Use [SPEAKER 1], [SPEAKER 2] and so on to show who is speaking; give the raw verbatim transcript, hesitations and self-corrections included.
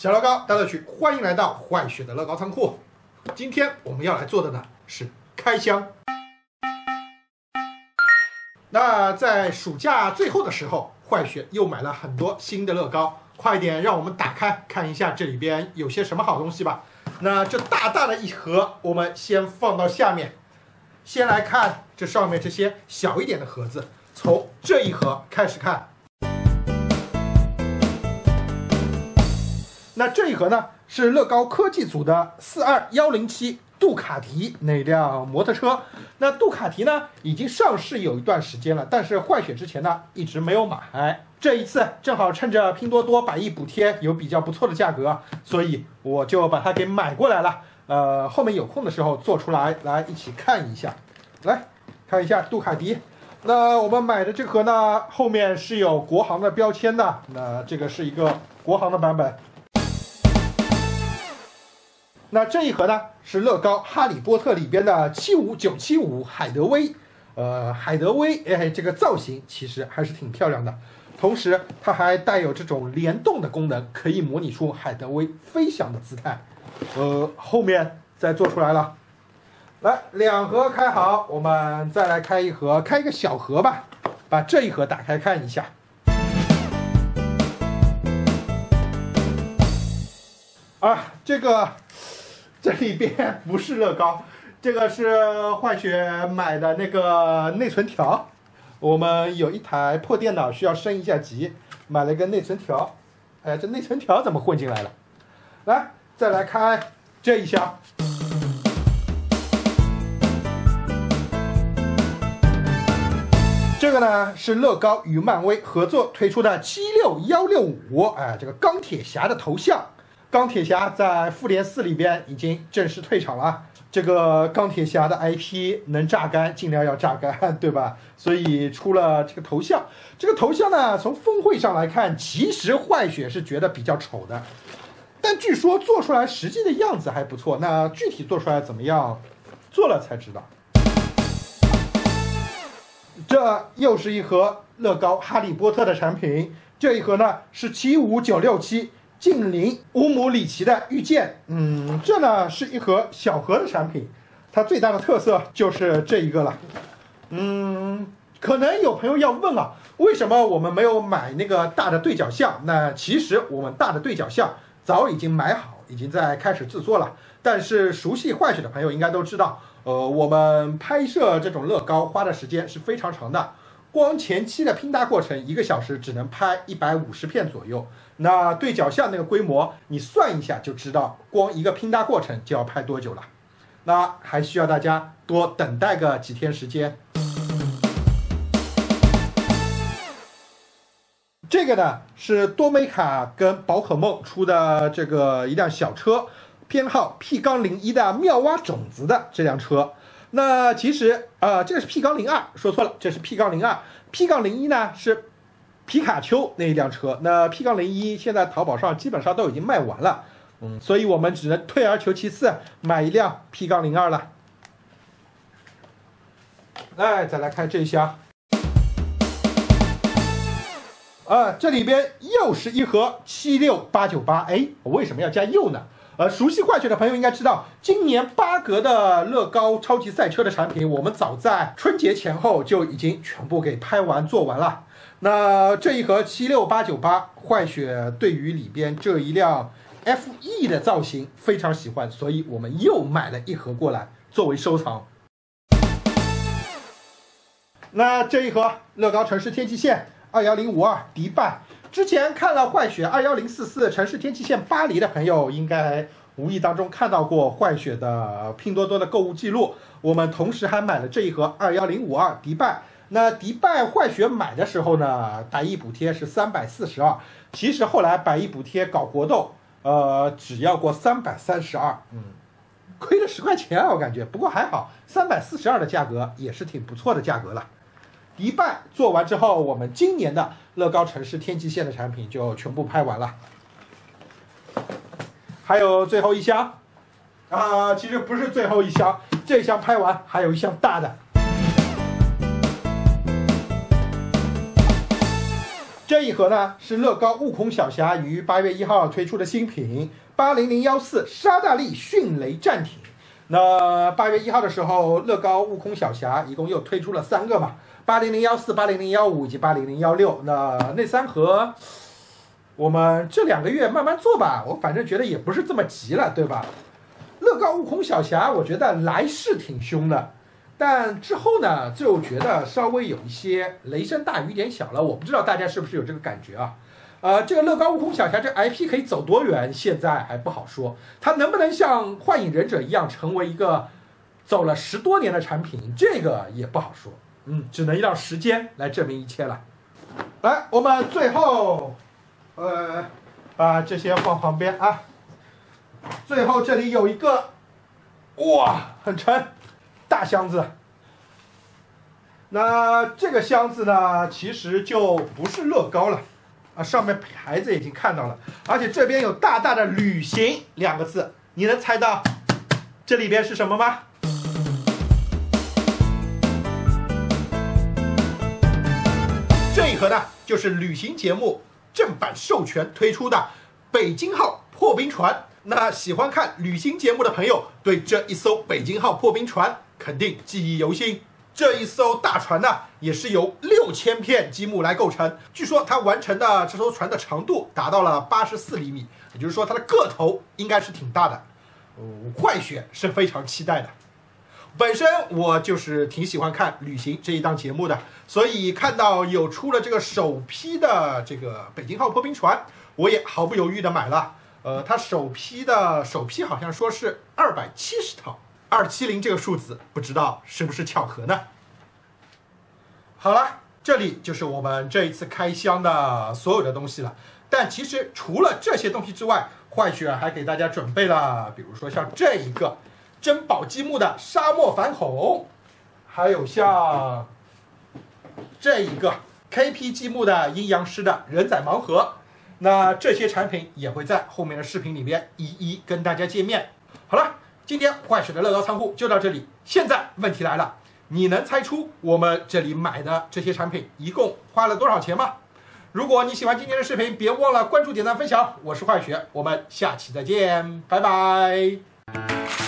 [SPEAKER 1] 小乐高大乐趣，欢迎来到坏雪的乐高仓库。今天我们要来做的呢是开箱。那在暑假最后的时候，坏雪又买了很多新的乐高，快点让我们打开看一下这里边有些什么好东西吧。那这大大的一盒，我们先放到下面。先来看这上面这些小一点的盒子，从这一盒开始看。那这一盒呢是乐高科技组的四二一零七杜卡迪那辆摩托车。那杜卡迪呢已经上市有一段时间了，但是坏雪之前呢一直没有买。这一次正好趁着拼多多百亿补贴有比较不错的价格，所以我就把它给买过来了。呃，后面有空的时候做出来，来一起看一下。来看一下杜卡迪。那我们买的这盒呢，后面是有国行的标签的。那这个是一个国行的版本。那这一盒呢是乐高哈利波特里边的七五九七五海德威。呃，海德威，哎，这个造型其实还是挺漂亮的。同时，它还带有这种联动的功能，可以模拟出海德威飞翔的姿态。呃，后面再做出来了。来，两盒开好，我们再来开一盒，开一个小盒吧。把这一盒打开看一下。啊，这个这里边不是乐高，这个是坏雪买的那个内存条。我们有一台破电脑需要升一下级，买了一个内存条。哎，这内存条怎么混进来了？来，再来开这一箱。这个呢是乐高与漫威合作推出的七六一六五，哎，这个钢铁侠的头像。钢铁侠在复联四里边已经正式退场了。这个钢铁侠的 I P 能榨干，尽量要榨干，对吧？所以出了这个头像。这个头像呢，从峰会上来看，其实坏雪是觉得比较丑的，但据说做出来实际的样子还不错。那具体做出来怎么样，做了才知道。这又是一盒乐高哈利波特的产品，这一盒呢是七五九六七。近邻乌姆里奇的遇见，嗯，这呢是一盒小盒的产品，它最大的特色就是这一个了。嗯，可能有朋友要问啊，为什么我们没有买那个大的对角巷？那其实我们大的对角巷早已经买好，已经在开始制作了。但是熟悉坏雪的朋友应该都知道，呃，我们拍摄这种乐高花的时间是非常长的。光前期的拼搭过程，一个小时只能拍一百五十片左右。那对角巷那个规模，你算一下就知道，光一个拼搭过程就要拍多久了。那还需要大家多等待个几天时间。这个呢是多美卡跟宝可梦出的这个一辆小车，编号 P 杠零一的妙蛙种子的这辆车。那其实呃，这个是 P 杠零二，说错了，这是 P 杠零二。P 杠零一呢是皮卡丘那一辆车，那 P 杠零一现在淘宝上基本上都已经卖完了，嗯，所以我们只能退而求其次，买一辆 P 杠零二了。来，再来看这一箱。啊，这里边又是一盒七六八九八，哎，我为什么要加又呢？呃，熟悉坏雪的朋友应该知道，今年八格的乐高超级赛车的产品，我们早在春节前后就已经全部给拍完做完了。那这一盒七六八九八，坏雪对于里边这一辆 F E 的造型非常喜欢，所以我们又买了一盒过来作为收藏。那这一盒乐高城市天际线二一零五二迪拜。之前看了坏雪二一零四四城市天际线巴黎的朋友，应该无意当中看到过坏雪的拼多多的购物记录。我们同时还买了这一盒二一零五二迪拜。那迪拜坏雪买的时候呢，百亿补贴是三百四十二，其实后来百亿补贴搞活动，呃，只要过三百三十二，嗯，亏了十块钱啊，我感觉。不过还好，三百四十二的价格也是挺不错的价格了。迪拜做完之后，我们今年的乐高城市天际线的产品就全部拍完了。还有最后一箱啊、呃，其实不是最后一箱，这一箱拍完还有一箱大的。 这一盒呢是乐高悟空小侠于八月一号推出的新品八零零一四沙大力迅雷战艇。那八月一号的时候，乐高悟空小侠一共又推出了三个嘛，八零零一四、八零零一五以及八零零一六。那那三盒，我们这两个月慢慢做吧，我反正觉得也不是这么急了，对吧？乐高悟空小侠，我觉得来势挺凶的。但之后呢，就觉得稍微有一些雷声大雨点小了，我不知道大家是不是有这个感觉啊？呃，这个乐高悟空小侠这 I P 可以走多远，现在还不好说。它能不能像幻影忍者一样成为一个走了十多年的产品，这个也不好说。嗯，只能让时间来证明一切了。来，我们最后，呃，把这些放旁边啊。最后这里有一个，哇，很沉。大箱子，那这个箱子呢，其实就不是乐高了啊，上面牌子已经看到了，而且这边有大大的"旅行"两个字，你能猜到这里边是什么吗？这一盒呢，就是旅行节目正版授权推出的北京号破冰船。那喜欢看旅行节目的朋友，对这一艘北京号破冰船肯定记忆犹新。这一艘大船呢，也是由六千片积木来构成。据说它完成的这艘船的长度达到了八十四厘米，也就是说它的个头应该是挺大的。嗯，坏血是非常期待的。本身我就是挺喜欢看旅行这一档节目的，所以看到有出了这个首批的这个北京号破冰船，我也毫不犹豫的买了。呃，它首批的首批好像说是二百七十套，二七零这个数字不知道是不是巧合呢？好了，这里就是我们这一次开箱的所有的东西了。但其实除了这些东西之外，坏血还给大家准备了，比如说像这一个珍宝积木的沙漠反恐，还有像这一个 K P 积木的阴阳师的人仔盲盒。那这些产品也会在后面的视频里边一一跟大家见面。好了，今天坏血的乐高仓库就到这里。现在问题来了，你能猜出我们这里买的这些产品一共花了多少钱吗？如果你喜欢今天的视频，别忘了关注、点赞、分享。我是坏血，我们下期再见，拜拜。